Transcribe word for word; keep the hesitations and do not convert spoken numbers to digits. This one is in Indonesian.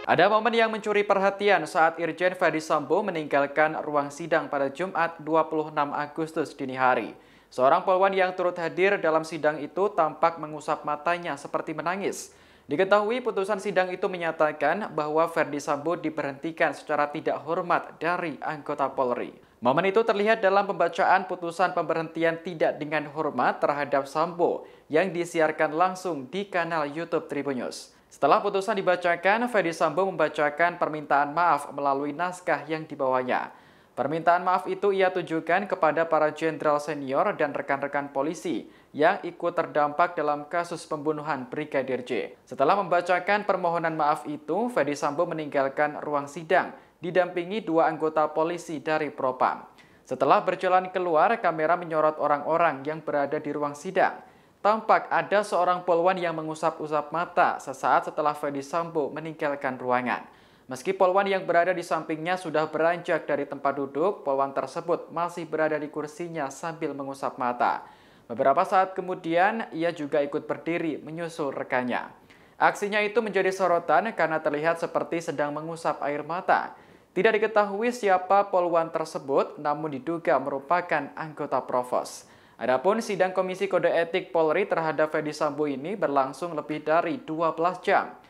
Ada momen yang mencuri perhatian saat Irjen Verdi Sambo meninggalkan ruang sidang pada Jumat dua puluh enam Agustus dini hari. Seorang polwan yang turut hadir dalam sidang itu tampak mengusap matanya seperti menangis. Diketahui putusan sidang itu menyatakan bahwa Verdi Sambo diberhentikan secara tidak hormat dari anggota Polri. Momen itu terlihat dalam pembacaan putusan pemberhentian tidak dengan hormat terhadap Sambo yang disiarkan langsung di kanal YouTube Tribunnews. Setelah putusan dibacakan, Verdi Sambo membacakan permintaan maaf melalui naskah yang dibawanya. Permintaan maaf itu ia tujukan kepada para jenderal senior dan rekan-rekan polisi yang ikut terdampak dalam kasus pembunuhan Brigadir J. Setelah membacakan permohonan maaf itu, Verdi Sambo meninggalkan ruang sidang, didampingi dua anggota polisi dari Propam. Setelah berjalan keluar, kamera menyorot orang-orang yang berada di ruang sidang. Tampak ada seorang polwan yang mengusap-usap mata sesaat setelah Verdi Sambo meninggalkan ruangan. Meski polwan yang berada di sampingnya sudah beranjak dari tempat duduk, polwan tersebut masih berada di kursinya sambil mengusap mata. Beberapa saat kemudian, ia juga ikut berdiri menyusul rekannya. Aksinya itu menjadi sorotan karena terlihat seperti sedang mengusap air mata. Tidak diketahui siapa polwan tersebut, namun diduga merupakan anggota Provos. Adapun sidang Komisi Kode Etik Polri terhadap Verdi Sambo ini berlangsung lebih dari dua belas jam.